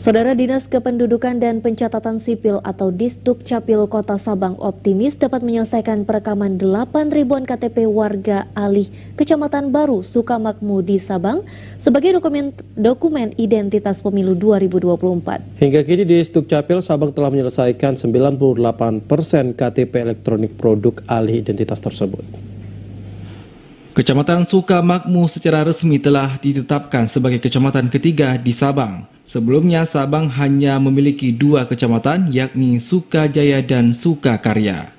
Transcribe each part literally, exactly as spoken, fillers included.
Saudara Dinas Kependudukan dan Pencatatan Sipil atau Disdukcapil Kota Sabang optimis dapat menyelesaikan perekaman delapan ribuan K T P warga alih Kecamatan Baru Sukamakmur di Sabang sebagai dokumen dokumen identitas pemilu dua ribu dua puluh empat. Hingga kini Disdukcapil Sabang telah menyelesaikan sembilan puluh delapan persen K T P elektronik produk alih identitas tersebut. Kecamatan Sukamakmur secara resmi telah ditetapkan sebagai kecamatan ketiga di Sabang. Sebelumnya Sabang hanya memiliki dua kecamatan, yakni Sukajaya dan Sukakarya.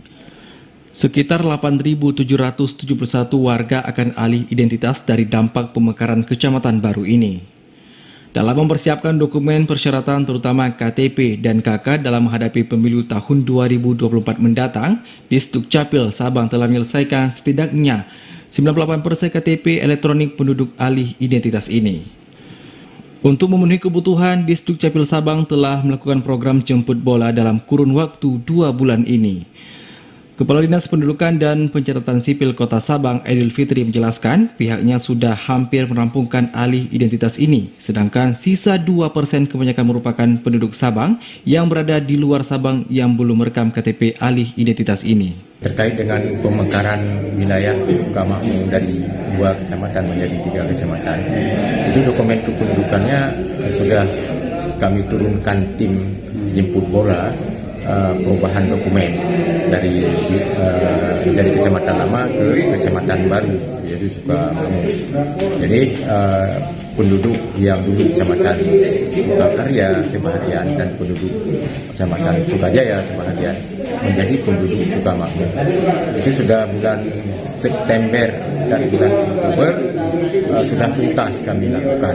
Sekitar delapan ribu tujuh ratus tujuh puluh satu warga akan alih identitas dari dampak pemekaran kecamatan baru ini. Dalam mempersiapkan dokumen persyaratan terutama K T P dan K K dalam menghadapi pemilu tahun dua ribu dua puluh empat mendatang, Disdukcapil Sabang telah menyelesaikan setidaknya sembilan puluh delapan persen K T P elektronik penduduk alih identitas ini. Untuk memenuhi kebutuhan, Disdukcapil Sabang telah melakukan program jemput bola dalam kurun waktu dua bulan ini. Kepala Dinas Pendudukan dan Pencatatan Sipil Kota Sabang, Aidil Fitri, menjelaskan pihaknya sudah hampir merampungkan alih identitas ini, sedangkan sisa dua persen kebanyakan merupakan penduduk Sabang yang berada di luar Sabang yang belum merekam K T P alih identitas ini. Terkait dengan pemekaran wilayah Sukamakmur dari dua kecamatan menjadi tiga kecamatan, itu dokumen kependudukannya sudah kami turunkan tim jemput bola uh, perubahan dokumen dari uh, dari kecamatan lama ke kecamatan baru, yaitu Sukamakmur. Jadi uh, penduduk yang dulu kecamatan Sukakarya kebahagiaan dan penduduk kecamatan Sukajaya kebahagiaan menjadi penduduk Sukamakmur. Itu sudah bulan September dan bulan Oktober uh, sudah tuntas kami lakukan.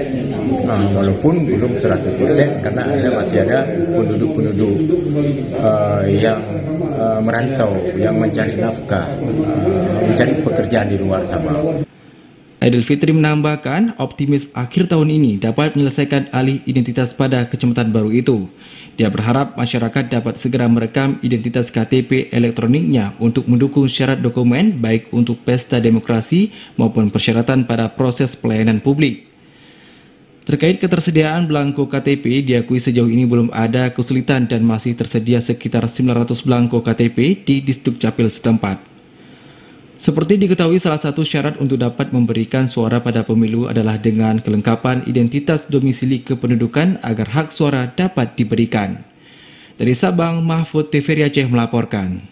Uh, walaupun belum seratus persen karena ada masih ada penduduk-penduduk uh, yang uh, merantau, yang mencari nafkah, uh, mencari pekerjaan di luar Sabang. Aidil Fitri menambahkan optimis akhir tahun ini dapat menyelesaikan alih identitas pada kecamatan baru itu. Dia berharap masyarakat dapat segera merekam identitas K T P elektroniknya untuk mendukung syarat dokumen baik untuk pesta demokrasi maupun persyaratan pada proses pelayanan publik. Terkait ketersediaan belangko K T P, diakui sejauh ini belum ada kesulitan dan masih tersedia sekitar sembilan ratus belangko K T P di Disdukcapil setempat. Seperti diketahui, salah satu syarat untuk dapat memberikan suara pada pemilu adalah dengan kelengkapan identitas domisili kependudukan agar hak suara dapat diberikan. Dari Sabang, Mahfud T V R I Aceh melaporkan.